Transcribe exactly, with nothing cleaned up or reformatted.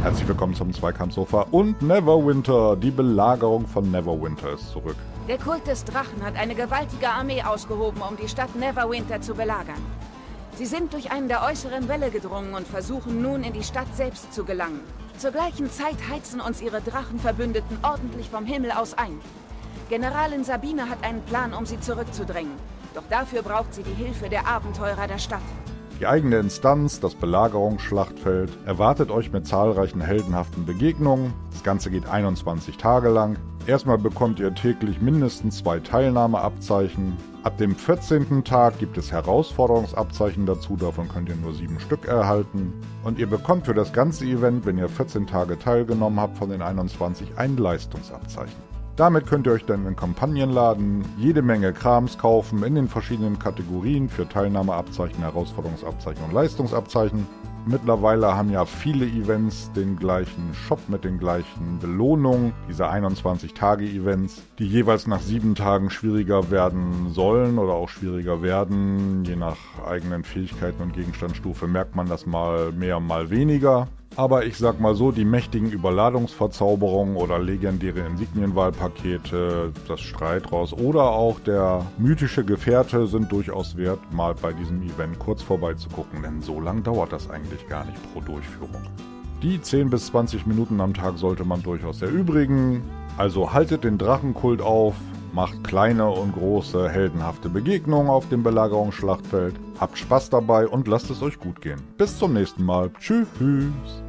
Herzlich willkommen zum Zweikampfsofa und Neverwinter. Die Belagerung von Neverwinter ist zurück. Der Kult des Drachen hat eine gewaltige Armee ausgehoben, um die Stadt Neverwinter zu belagern. Sie sind durch einen der äußeren Wälle gedrungen und versuchen nun in die Stadt selbst zu gelangen. Zur gleichen Zeit heizen uns ihre Drachenverbündeten ordentlich vom Himmel aus ein. Generalin Sabine hat einen Plan, um sie zurückzudrängen. Doch dafür braucht sie die Hilfe der Abenteurer der Stadt. Die eigene Instanz, das Belagerungsschlachtfeld, erwartet euch mit zahlreichen heldenhaften Begegnungen. Das Ganze geht einundzwanzig Tage lang. Erstmal bekommt ihr täglich mindestens zwei Teilnahmeabzeichen. Ab dem vierzehnten Tag gibt es Herausforderungsabzeichen dazu, davon könnt ihr nur sieben Stück erhalten. Und ihr bekommt für das ganze Event, wenn ihr vierzehn Tage teilgenommen habt von den einundzwanzig, ein Leistungsabzeichen. Damit könnt ihr euch dann in Kampagnen laden, jede Menge Krams kaufen in den verschiedenen Kategorien für Teilnahmeabzeichen, Herausforderungsabzeichen und Leistungsabzeichen. Mittlerweile haben ja viele Events den gleichen Shop mit den gleichen Belohnungen, diese einundzwanzig Tage Events, die jeweils nach sieben Tagen schwieriger werden sollen oder auch schwieriger werden. Je nach eigenen Fähigkeiten und Gegenstandsstufe merkt man das mal mehr, mal weniger. Aber ich sag mal so, die mächtigen Überladungsverzauberungen oder legendäre Insignienwahlpakete, das Streitross oder auch der mythische Gefährte sind durchaus wert, mal bei diesem Event kurz vorbeizugucken, denn so lang dauert das eigentlich gar nicht pro Durchführung. Die zehn bis zwanzig Minuten am Tag sollte man durchaus erübrigen, also haltet den Drachenkult auf, macht kleine und große heldenhafte Begegnungen auf dem Belagerungsschlachtfeld, habt Spaß dabei und lasst es euch gut gehen. Bis zum nächsten Mal. Tschüss.